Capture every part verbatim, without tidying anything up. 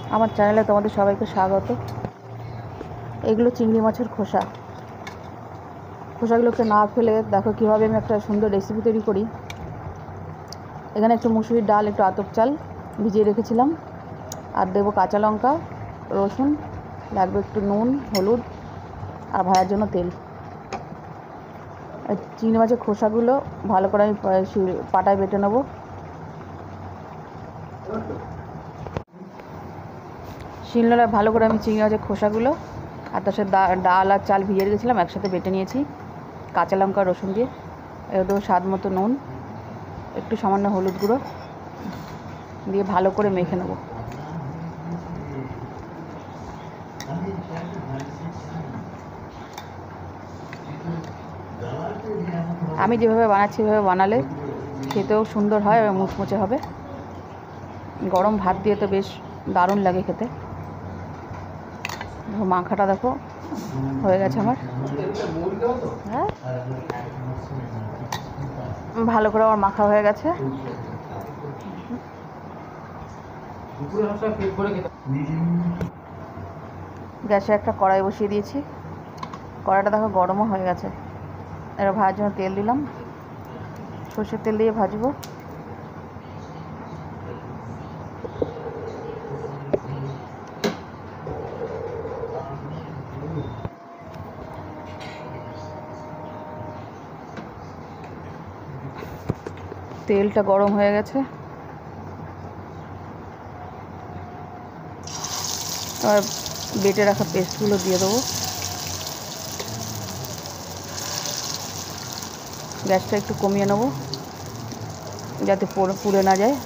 আমার চ্যানেলে তোমাদের সবাইকে স্বাগত। এগুলো চিংড়ি মাছের খোসা। খোসাগুলোকে না ফেলে দেখো কীভাবে আমি একটা সুন্দর রেসিপি তৈরি করি। এখানে একটু মুসুরির ডাল, একটু আতপ চাল ভিজিয়ে রেখেছিলাম, আর দেবো কাঁচা লঙ্কা, রসুন, লাগবে একটু নুন, হলুদ আর ভাজার জন্য তেল। চিংড়ি মাছের খোসাগুলো ভালো করে আমি পাটায় বেটে নেবো। শিলনোড়ায় ভালো করে আমি চিংড়ি মাছের খোসাগুলো আর তার সাথে ডাল আর চাল ভিজিয়ে রেখেছিলাম একসাথে বেটে নিয়েছি, কাঁচা লঙ্কা রসুন দিয়ে। এবার দেবো স্বাদ মতো নুন, একটু সামান্য হলুদ গুঁড়ো দিয়ে ভালো করে মেখে নেব। আমি যেভাবে বানাচ্ছি এভাবে বানালে খেতেও সুন্দর হয় এবং মুচমুচে হবে। গরম ভাত দিয়ে তো বেশ দারুণ লাগে খেতে। মাখাটা দেখো হয়ে গেছে আমার। হ্যাঁ, ভালো করে আমার মাখা হয়ে গেছে। গ্যাসে একটা কড়াই বসিয়ে দিয়েছি। কড়াইটা দেখো গরমও হয়ে গেছে। এবার ভাজার জন্য তেল দিলাম, সর্ষের তেল দিয়ে ভাজবো। তেলটা গরম হয়ে গেছে, আর বেটে রাখা পেস্টগুলো দিয়ে দেবো। গ্যাসটা একটু কমিয়ে নেবো যাতে পুড়ে না যায়।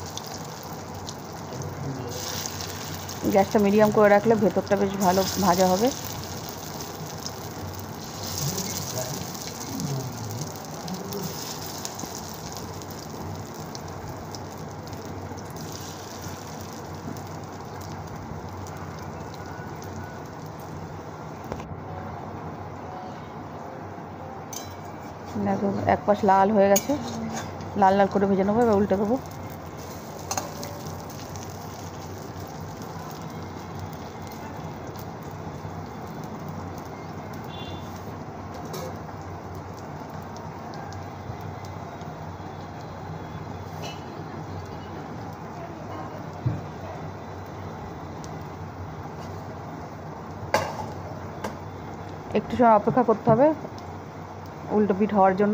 গ্যাসটা মিডিয়াম করে রাখলে ভেতরটা বেশ ভালো ভাজা হবে। দেখো এক পাশ লাল হয়ে গেছে, লাল লাল করে ভেজে নেবো। এবার উল্টে দেবো। একটু সময় অপেক্ষা করতে হবে উল্টো পিঠ হওয়ার জন্য।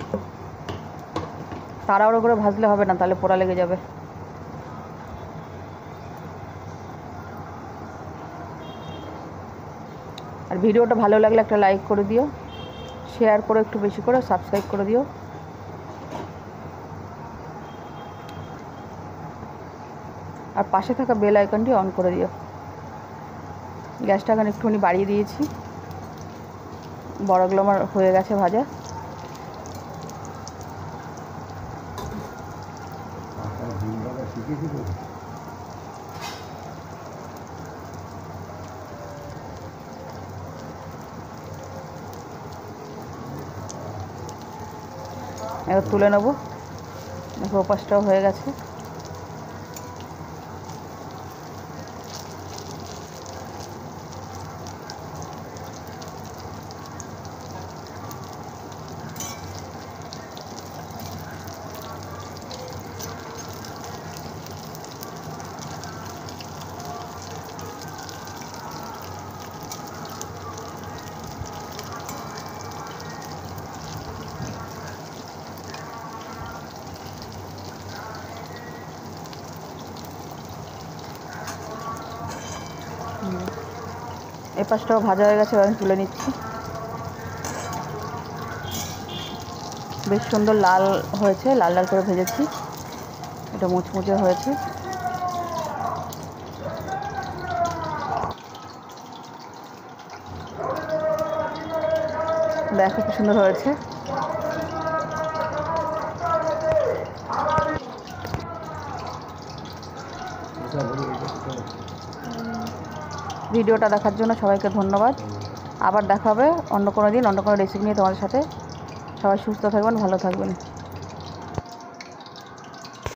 তাড়াহুড়ো করে ভাজলে হবে না, তাহলে পোড়া লেগে যাবে। আর ভিডিওটা ভালো লাগলে একটা লাইক করে দিও, শেয়ার করে একটু বেশি করে সাবস্ক্রাইব করে দিও। আর পাশে থাকা বেল আইকনটি অন করে দিও। গ্যাসটা এখন একটুখানি বাড়িয়ে দিয়েছি। বড়গুলো আমার হয়ে গেছে ভাজা। এবার তুলে নেবো। দেখো ওপাশটাও হয়ে গেছে। এ পাশটাও ভাজা হয়ে গেছে, আমি তুলে নিচ্ছি। বেশ সুন্দর লাল হয়েছে, লাল লাল করে ভেজেছি। এটা মুচমুচে হয়েছে। দেখো কি সুন্দর হয়েছে। ভিডিওটা দেখার জন্য সবাইকে ধন্যবাদ। আবার দেখা হবে অন্য কোনো দিন অন্য কোনো রেসিপি নিয়ে তোমাদের সাথে। সবাই সুস্থ থাকবেন, ভালো থাকবেন।